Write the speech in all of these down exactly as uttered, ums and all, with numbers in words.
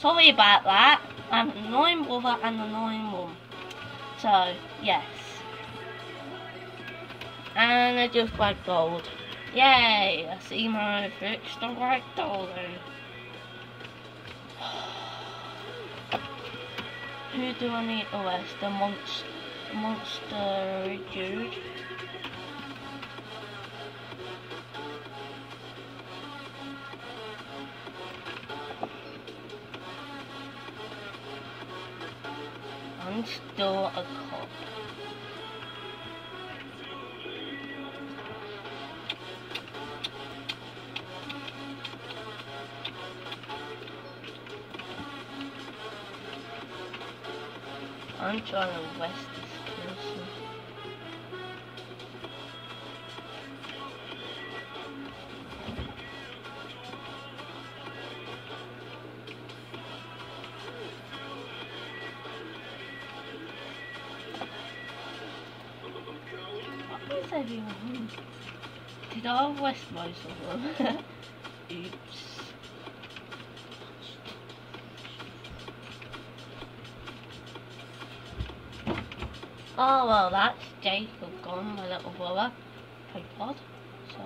sorry about that. I have an annoying brother and an annoying mum. So, yes. And I just got gold. Yay! I see my fixed the right golden. Who do I need to arrest? The monster, monster dude. I'm still a cop. I'm trying to arrest this person. What was everyone? Did I arrest most of them? Oops. Oh well, that's Jacob gone, my little brother. Thank God. So.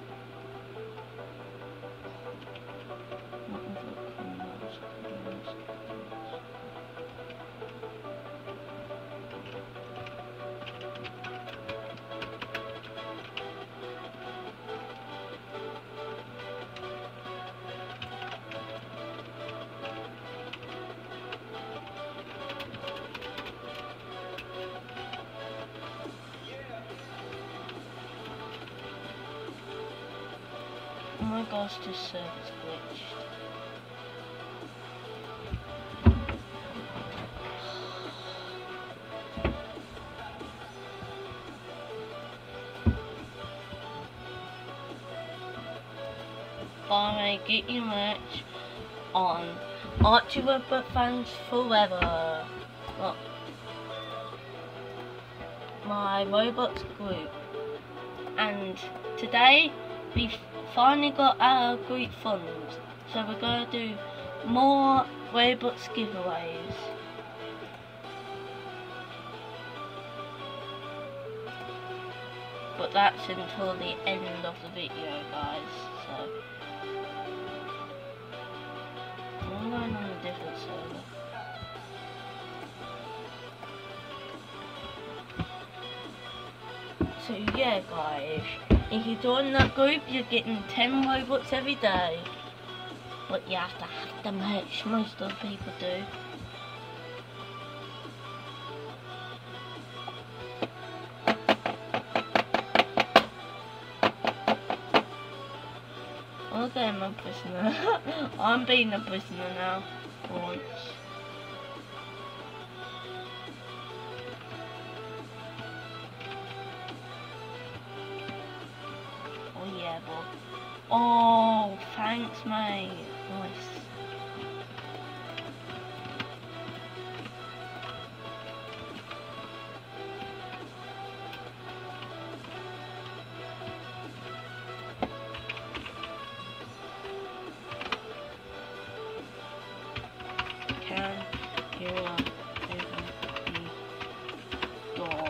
Oh my gosh, this server's glitched. Buy get your merch on Archie Robot Fans Forever. Look. My Roblox group. And today we finally got our group funds, so we're going to do more Roblox giveaways. But that's until the end of the video, guys. So I'm going on a different server. So yeah, guys. If you join that group, you're getting ten Robux every day. But you have to have the merch, most of the people do. Okay, I'm a prisoner. I'm being a prisoner now, for once. Yeah, boy. Oh, thanks, mate. Nice. Can you open the door?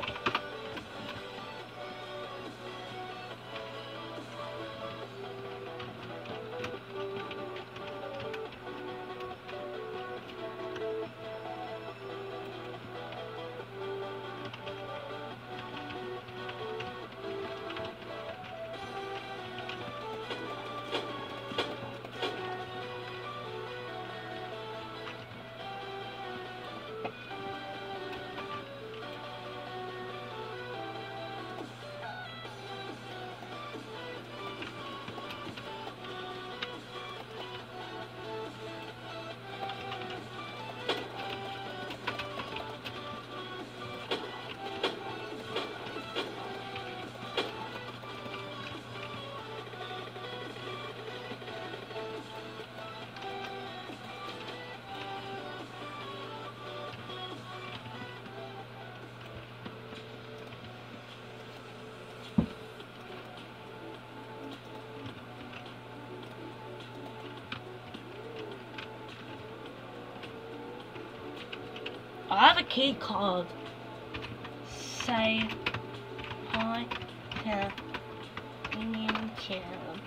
I have a key card. Say hi to Minion Channel.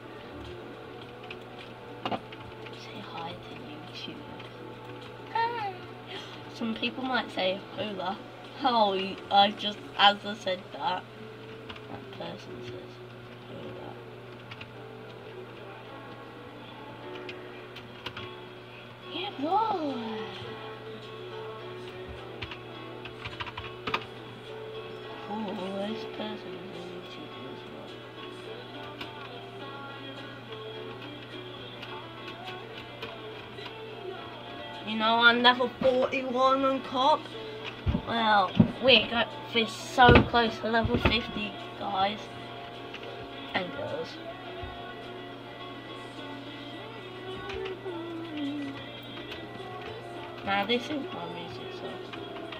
Say hi to YouTube. Hi. Some people might say hola. Oh, I just, as I said that, that person says hola. Yeah, boy. Oh, this person is on YouTube as well. You know, I'm level forty-one on cop. Well, we got this so close to level fifty, guys and girls. Now this is my music source.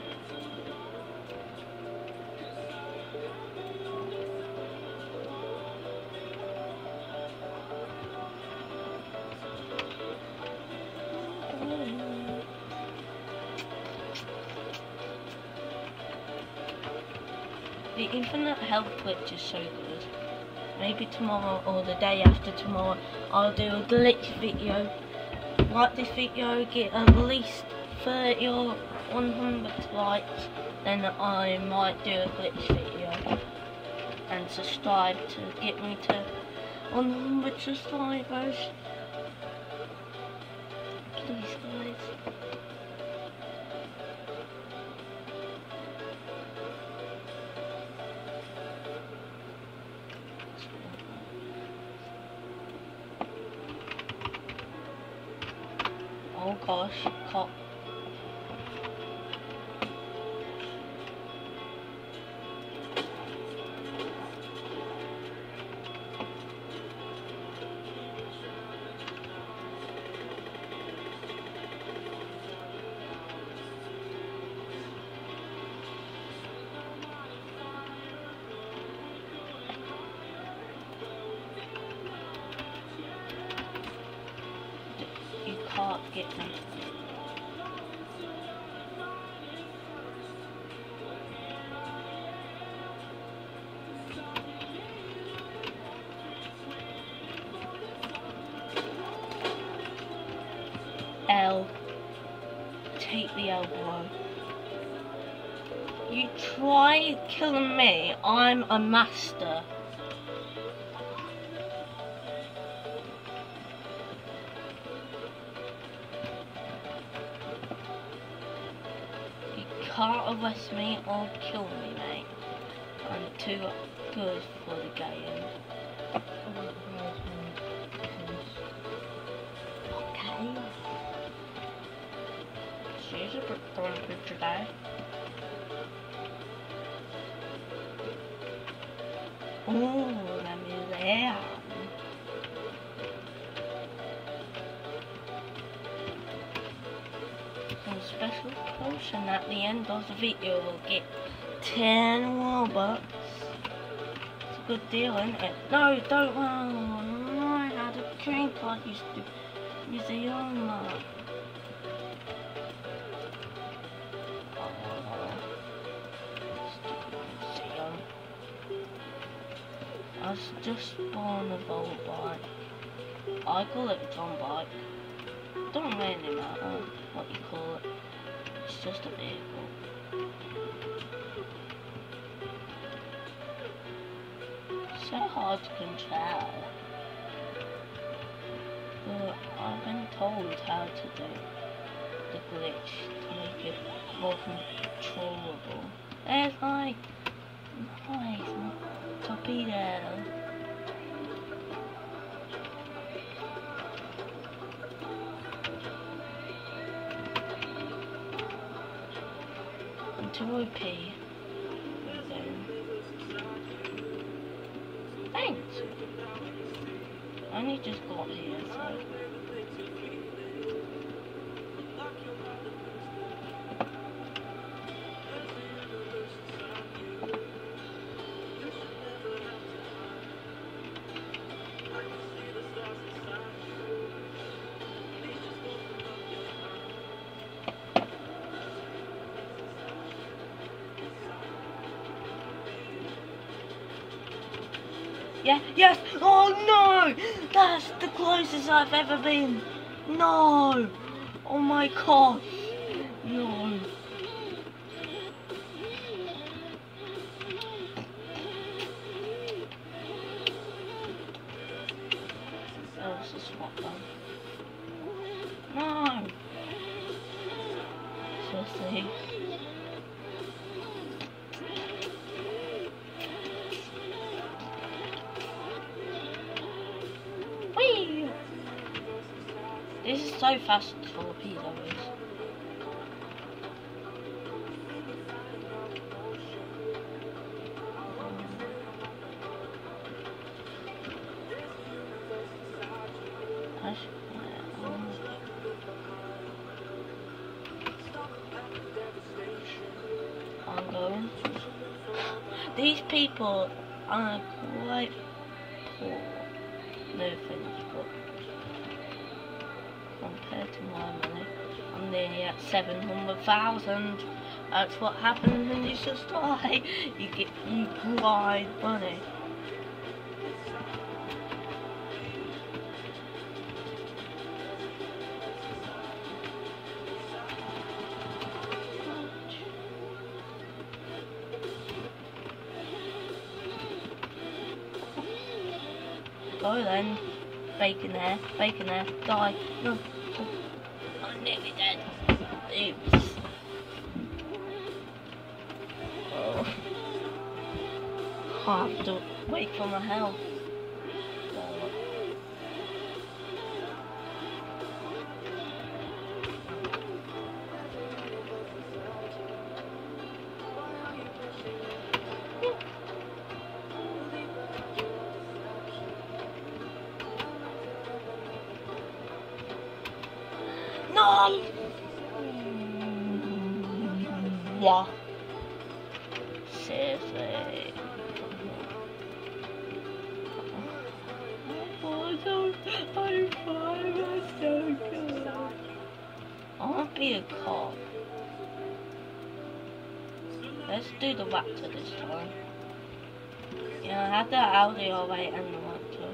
The infinite health glitch is so good. Maybe tomorrow or the day after tomorrow I'll do a glitch video. Like this video, get at least thirty or one hundred likes, then I might do a glitch video. And subscribe to get me to one hundred subscribers. Please guys. Oh gosh, cop. You can't get me. L. Take the elbow. You try killing me, I'm a master. You can't arrest me or kill me, mate. I'm too good for the game. Okay. She's a bit grumpy today. Ooh, the museum. Some special potion at the end of the video will get ten Robux. It's a good deal, isn't it? No, don't want. No, I had a train card used to museum. I just spawned a Volt bike. I call it a Tom bike. Don't really matter what you call it. It's just a vehicle. So hard to control. But I've been told how to do the glitch to make it more controllable. There's my nice torpedo. I'm too O P. Thanks. I only just got here, so. Yeah, yes! Oh no! That's the closest I've ever been! No! Oh my gosh! No! That was a swap gun. No! Seriously. Whee! This is so fast for torpedoes. I'm going. These people are quite poor. No offense, but compared to my money, I'm nearly at seven hundred thousand. That's what happens when you just die. You get you grind money. Go then. Bacon there, bacon there, die. No. Oh, I'm nearly dead. Oops. Oh. I have to wait for my health. Oh. No! Yeah. Seriously. Oh, so I'm fine. That's so good. I want to be a cop. Let's do the Raptor this time. Yeah, I had the Audi all right and the Raptor.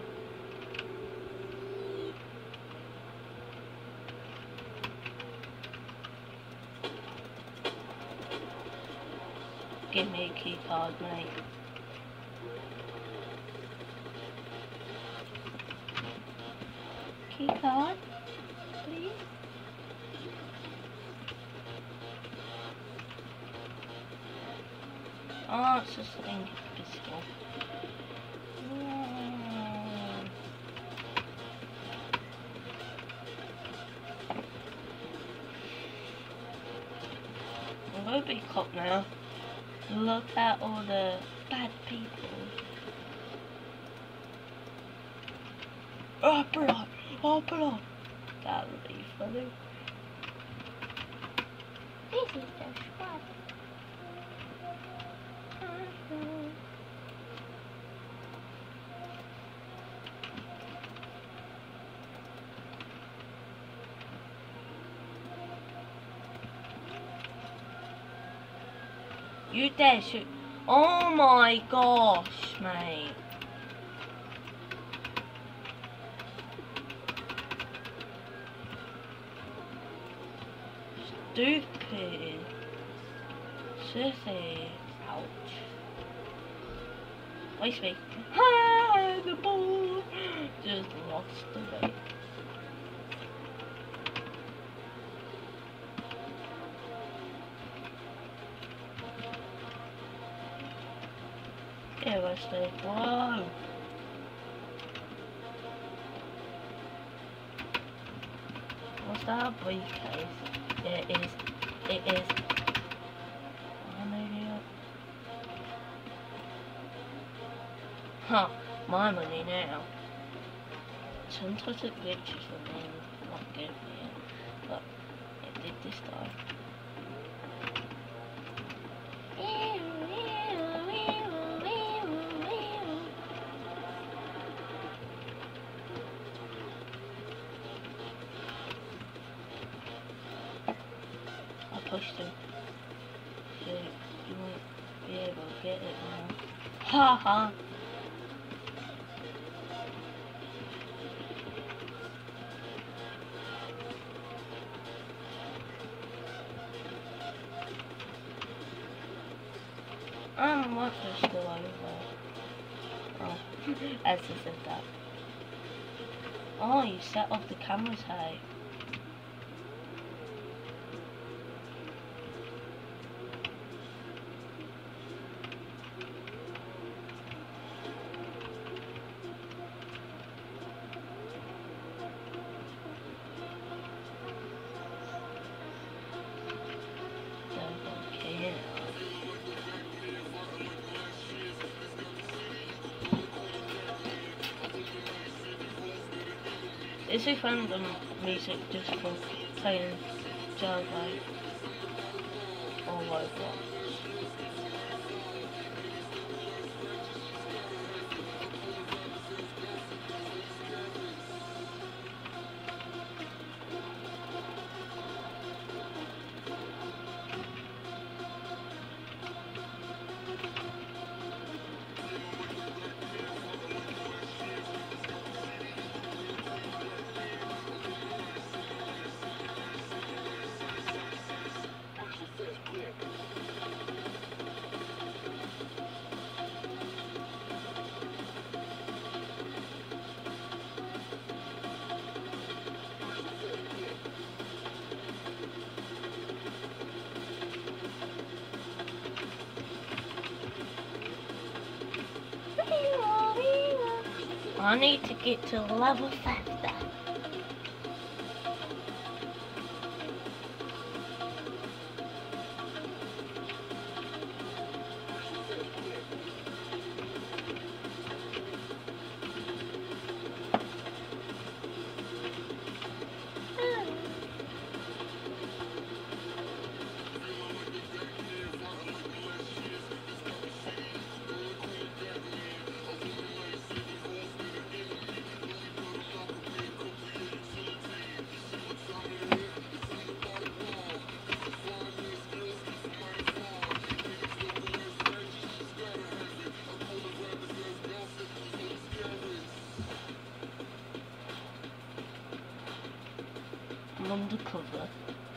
Give me a key card, mate. Key card, please. Oh, it's just a thing pistol. Mm. I'm gonna be a cop now. Look at all the bad people. Oh, blood! Oh, blood! That would be funny. This is the squad. You dare shoot. Oh my gosh, mate. Stupid. Seriously. Ouch. Waste me. Ha! The ball. Just lost the way. Yeah, let's stay. Whoa! What's that briefcase? Yeah, it is. It is. I'm an idiot. Huh, my money now. Sometimes it glitches for me, not give me it, but it did this time. Pushed him. So you won't be able to get it now. Ha ha! Um, what was still over? Oh, as I said that. Oh, you set off the cameras, hey. This is random music just for playing JailBreak or Roblox. I need to get to level fifty. I'm undercover.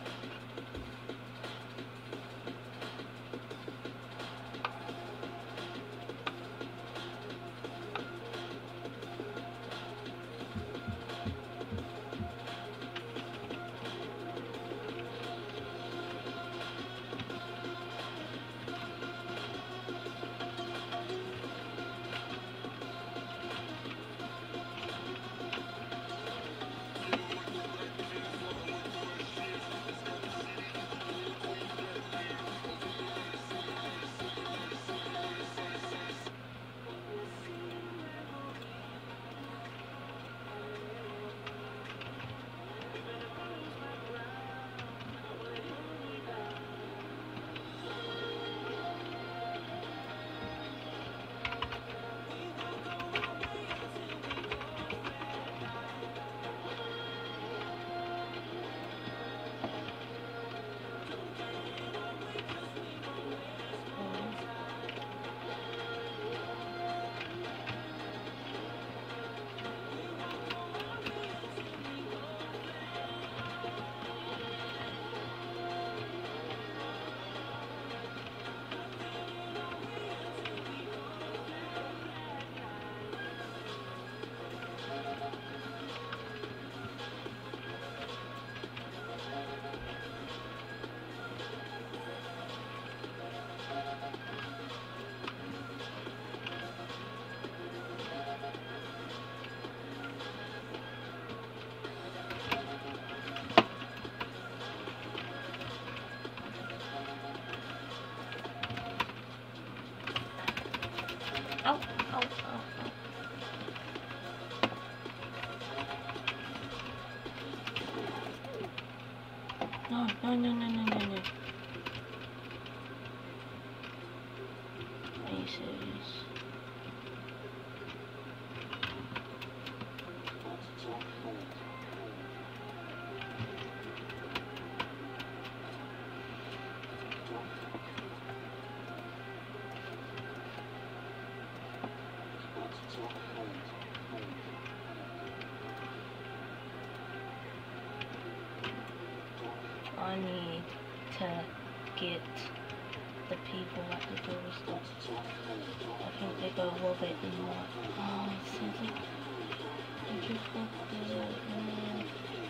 Ow, ow, ow, ow. No, no, no, no, no, no, no. Are you serious? I need to get the people at the jewelry store. I think they go rob it and like, oh, it seems like they just robbed it. Yeah.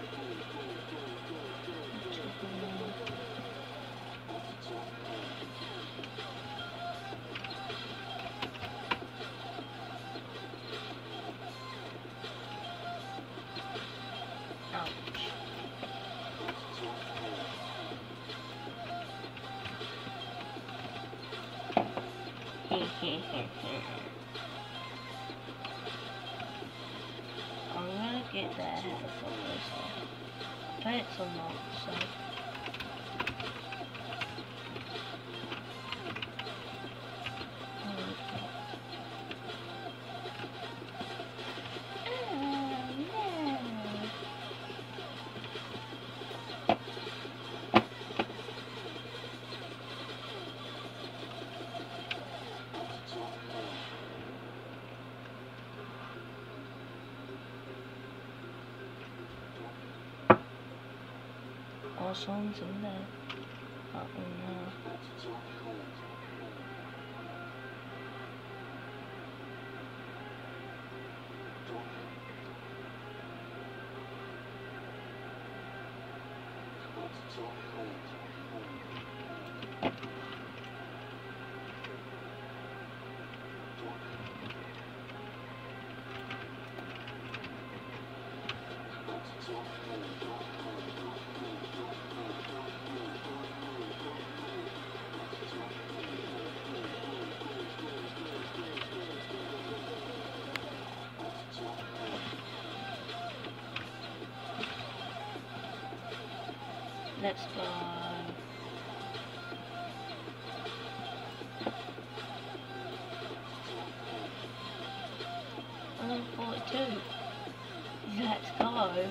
I'm gonna get there ahead of all this stuff. But it's or not, so. Oh, someone's in there. Oh no. Let's go. one forty-two. Let's go.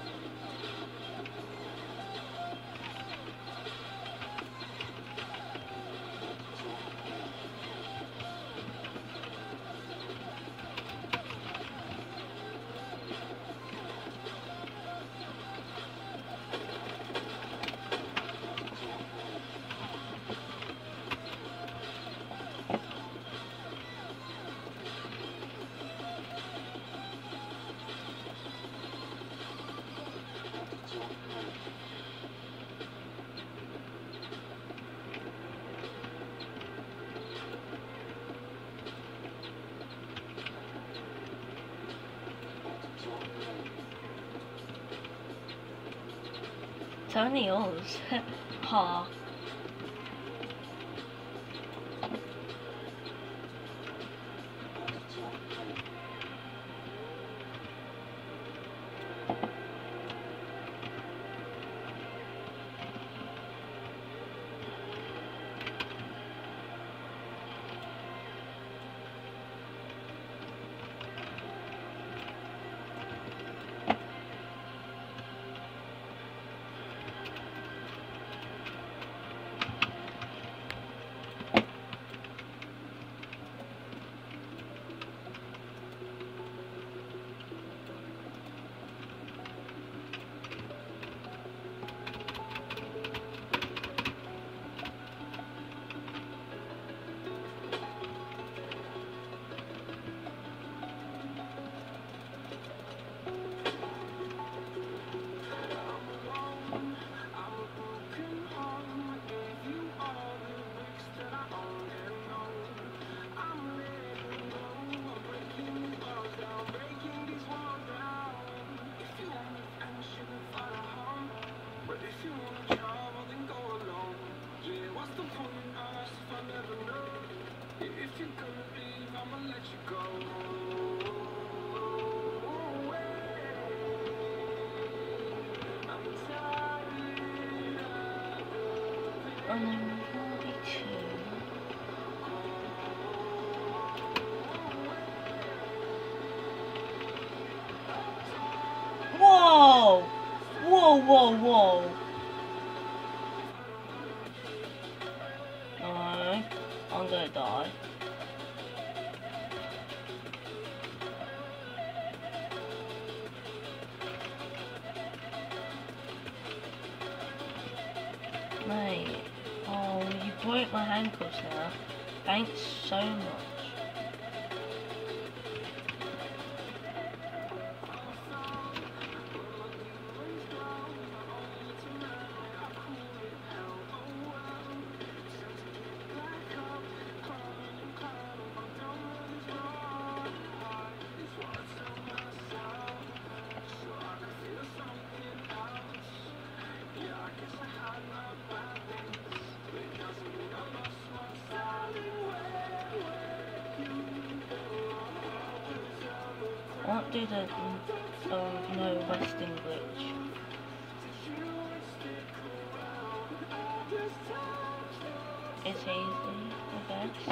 It's only yours. Ha. Um, forty-two. Whoa! Whoa, whoa, whoa. No, I'm gonna die. Mate, oh, you broke my ankles now. Thanks so much. I won't do the um, no resting glitch. It's easy, I guess.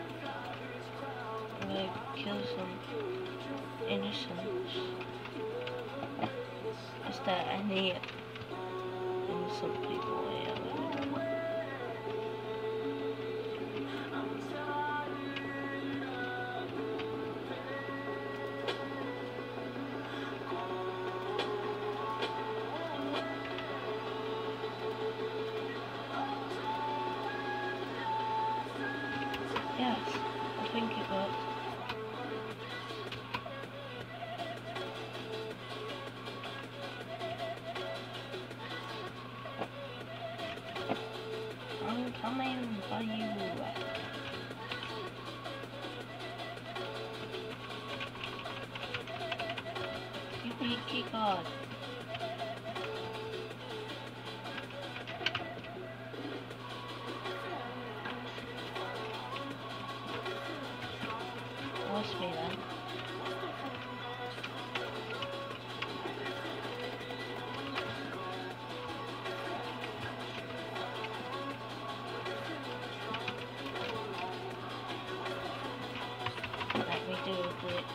I'm gonna kill some innocents. Is there any innocent people here? Yes, I think it worked. I'm coming for you. Give me a key card. Watch me then. Let me do a glitch.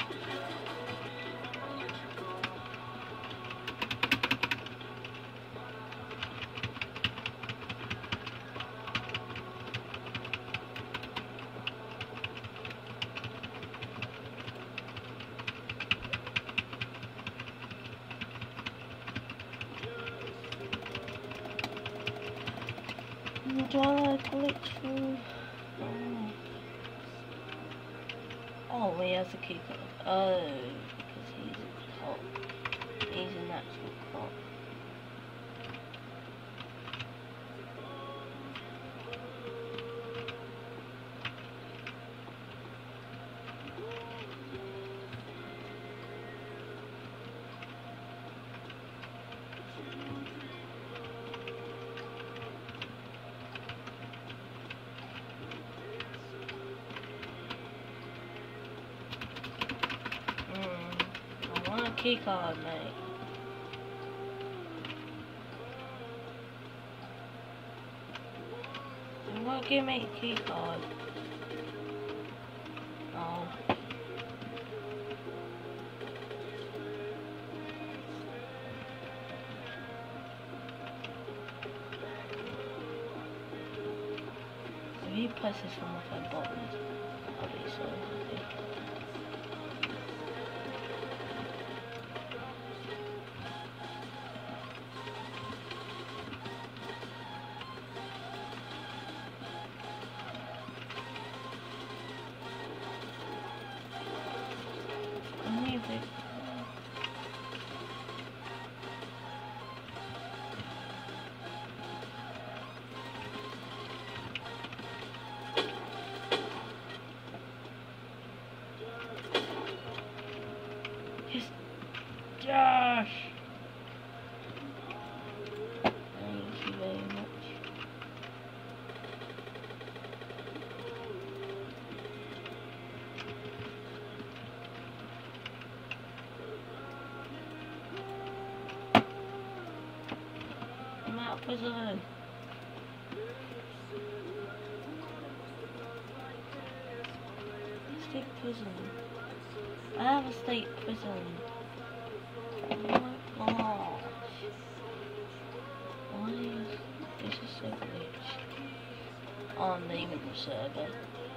Do I want to glitch through? Oh. Oh, he has a key card. Oh, because he's a cop. He's an actual cop. I want a key card, mate. You won't give me a key card. Oh. If he presses from off that button, I'll be so happy. Music. Yes, Josh. Thank you very much. I'm out of prison. State prison. I have a state prison. Oh my gosh. Why is this is so glitched? Oh, I'm leaving the server.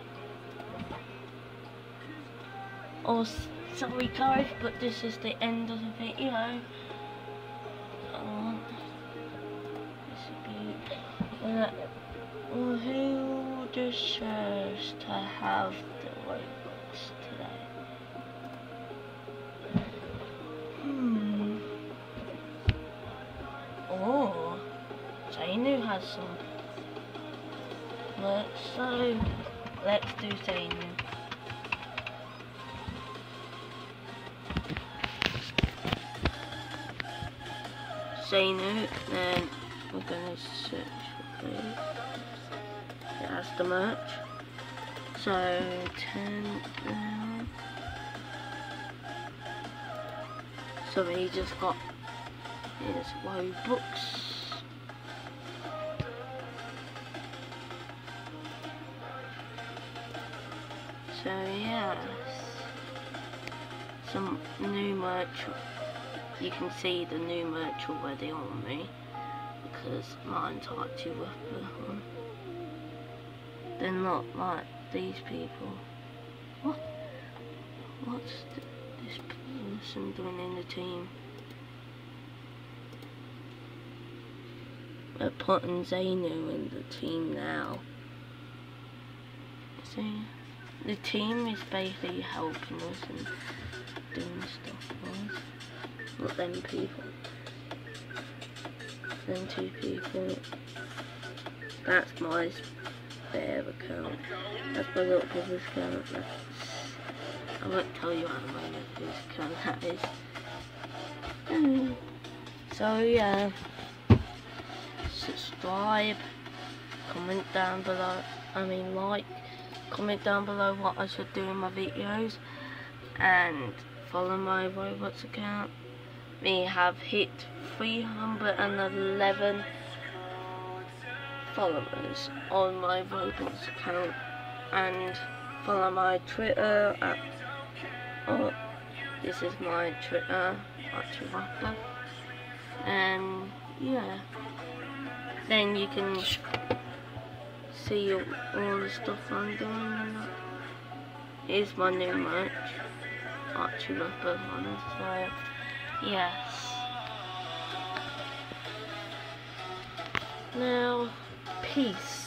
Oh, sorry guys, but this is the end of the video. Oh, this is good. Well, who deserves to have the Robux today? Hmm. Oh, Zainu has some. Let's so let's do Zainu. Zainu, then we're gonna search for it. It has the merch. So ten now. So he just got his Robux. So yes, some new merch. You can see the new merch already on me because mine's actually worth the one. They're not like these people. What? What's th this person doing in the team? We're putting Zainu in the team now. See, the team is basically helping us and doing stuff for us. Not them people. Them two people. That's my spare account. That's my little brother's account. That's, I won't tell you at the moment whose account that is. Mm. So yeah. Subscribe. Comment down below. I mean like. Comment down below what I should do in my videos. And follow my Roblox account. We have hit three hundred eleven followers on my Roblox account, and follow my Twitter at, oh, this is my Twitter, actually rapper, and yeah, then you can see all, all the stuff I'm doing and that. Here's my new merch, actually rapper one, so yes. Now, peace.